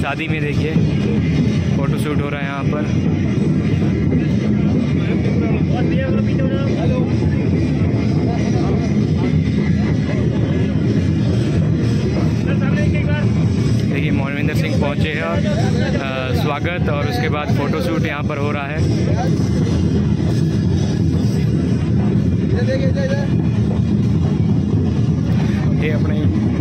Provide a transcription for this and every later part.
शादी में देखिए फ़ोटो शूट हो रहा है यहाँ पर। देखिए मोनविंदर सिंह पहुँचे हैं और स्वागत और उसके बाद फ़ोटो शूट यहाँ पर हो रहा है। ये अपने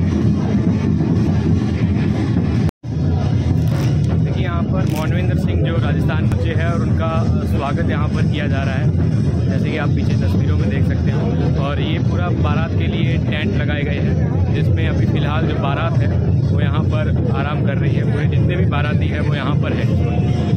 देखिए यहाँ पर मोनविंदर सिंह जो राजस्थान पहुँचे हैं और उनका स्वागत यहाँ पर किया जा रहा है, जैसे कि आप पीछे तस्वीरों में देख सकते हो। और ये पूरा बारात के लिए टेंट लगाए गए हैं, जिसमें अभी फ़िलहाल जो बारात है वो यहाँ पर आराम कर रही है। पूरे जितने भी बाराती हैं वो यहाँ पर है।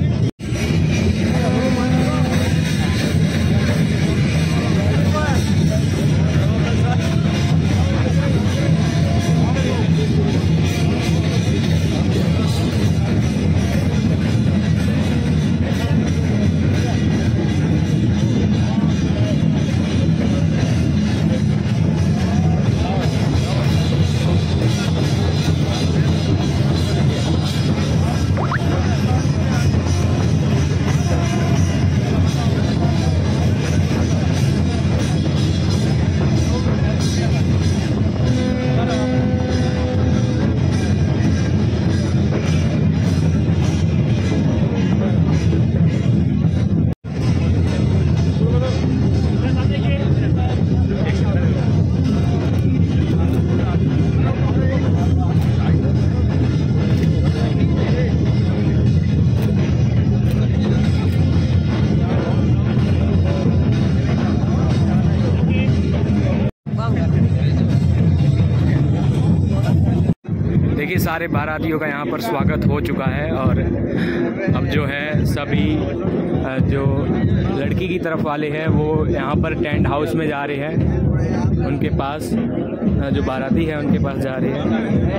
देखिए सारे बारातियों का यहाँ पर स्वागत हो चुका है और अब जो है सभी जो लड़की की तरफ वाले हैं वो यहाँ पर टेंट हाउस में जा रहे हैं, उनके पास जो बाराती है उनके पास जा रहे हैं।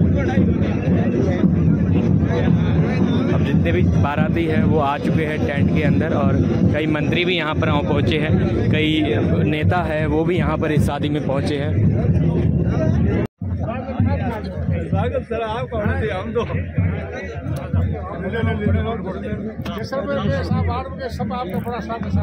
अब जितने भी बाराती हैं वो आ चुके हैं टेंट के अंदर और कई मंत्री भी यहाँ पर पहुँचे हैं, कई नेता है वो भी यहाँ पर इस शादी में पहुँचे हैं। स्वागत सर आपका हम दो सब आपका बड़ा स्वागत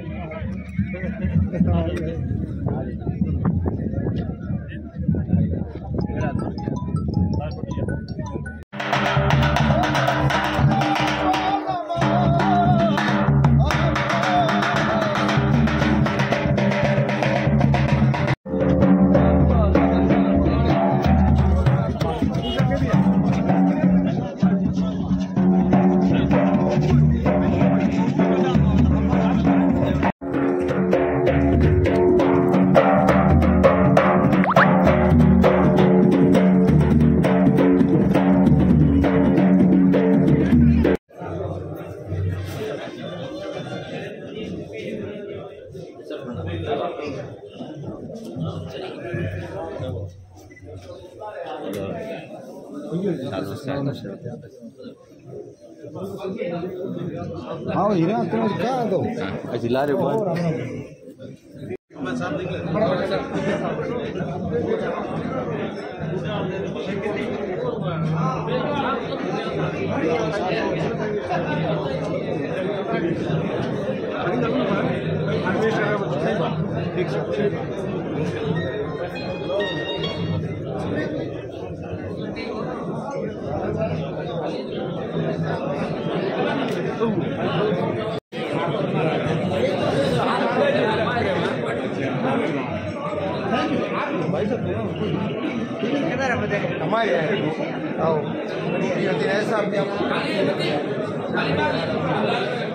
हाँ हीरा तुम क्या दो ला रहे हो हमारे आओ